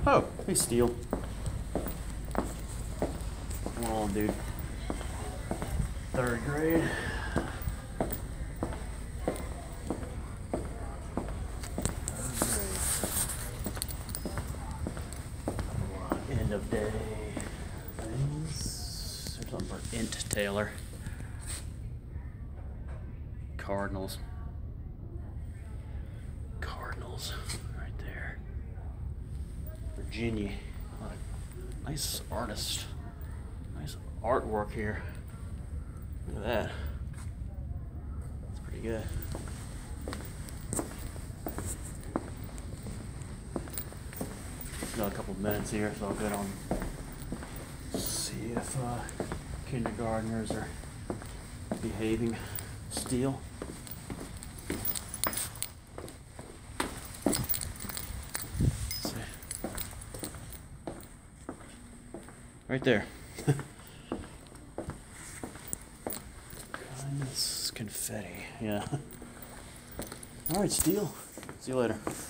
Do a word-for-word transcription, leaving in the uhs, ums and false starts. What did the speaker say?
Oh, hey, Steel. Come on, dude. Third grade. End of day things. There's something for Int Taylor. Cardinals. Cardinals. Right there. Virginia. What a nice artist. Nice artwork here. Look at that. That's pretty good. Got a couple of minutes here, so I'll get on. See if uh, kindergartners are behaving. Steel. Let's see. Right there. Kindness confetti. Yeah. All right, Steel. See you later.